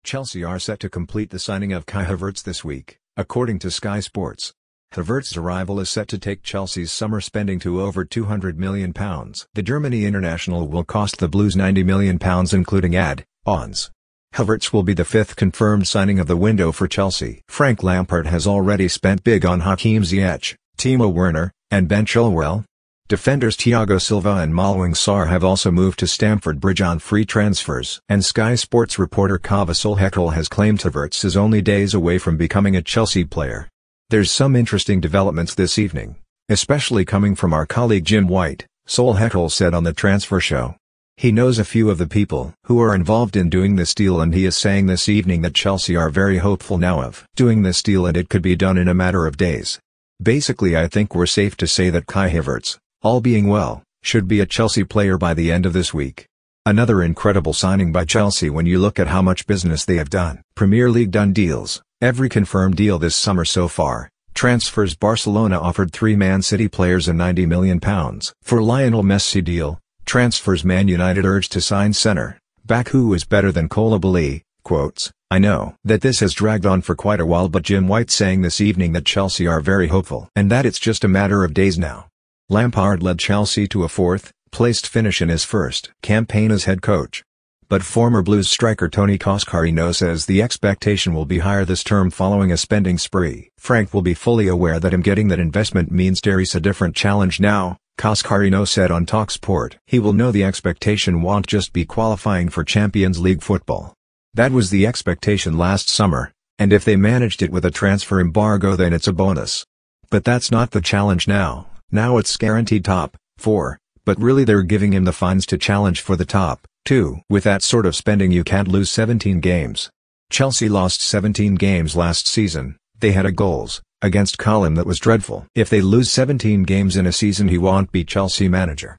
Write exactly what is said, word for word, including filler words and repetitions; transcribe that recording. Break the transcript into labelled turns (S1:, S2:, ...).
S1: Chelsea are set to complete the signing of Kai Havertz this week, according to Sky Sports. Havertz's arrival is set to take Chelsea's summer spending to over two hundred million pounds. The Germany international will cost the Blues ninety million pounds including add-ons. Havertz will be the fifth confirmed signing of the window for Chelsea. Frank Lampard has already spent big on Hakim Ziyech, Timo Werner, and Ben Chilwell. Defenders Thiago Silva and Malang Sarr have also moved to Stamford Bridge on free transfers. And Sky Sports reporter Kaveh Solhekol has claimed Havertz is only days away from becoming a Chelsea player. There's some interesting developments this evening, especially coming from our colleague Jim White, Solhekol said on the transfer show. He knows a few of the people who are involved in doing this deal, and he is saying this evening that Chelsea are very hopeful now of doing this deal and it could be done in a matter of days. Basically, I think we're safe to say that Kai Havertz, all being well, should be a Chelsea player by the end of this week. Another incredible signing by Chelsea when you look at how much business they have done. Premier League done deals, every confirmed deal this summer so far. Transfers: Barcelona offered three Man City players a ninety million pounds for Lionel Messi deal. Transfers: Man United urged to sign centre back who is better than Koulibaly. Quotes, I know that this has dragged on for quite a while, but Jim White saying this evening that Chelsea are very hopeful and that it's just a matter of days now. Lampard led Chelsea to a fourth-placed finish in his first campaign as head coach. But former Blues striker Tony Coscarino says the expectation will be higher this term following a spending spree. Frank will be fully aware that him getting that investment means there is a different challenge now, Coscarino said on TalkSport. He will know the expectation won't just be qualifying for Champions League football. That was the expectation last summer, and if they managed it with a transfer embargo then it's a bonus. But that's not the challenge now. Now it's guaranteed top four, but really they're giving him the funds to challenge for the top two. With that sort of spending you can't lose seventeen games. Chelsea lost seventeen games last season. They had a goals against column that was dreadful. If they lose seventeen games in a season he won't be Chelsea manager.